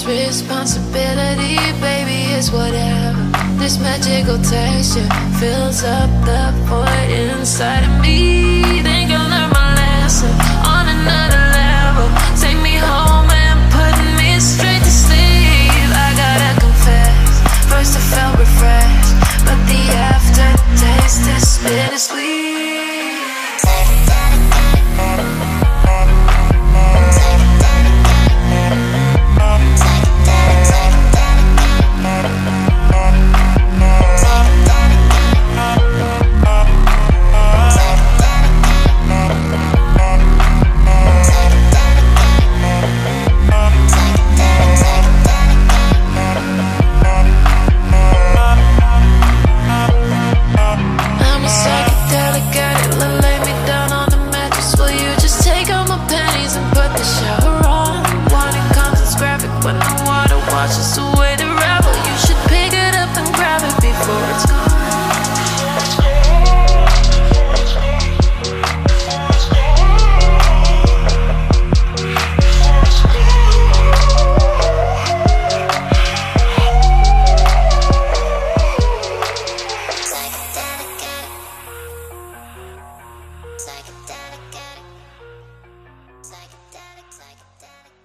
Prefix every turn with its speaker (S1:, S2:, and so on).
S1: responsibility, baby, it's whatever. This magical texture fills up the void inside of me. Think I'll learn my lesson on another level. Take me home and put me straight to sleep. I gotta confess, first I felt refreshed, but the aftertaste is bittersweet. Just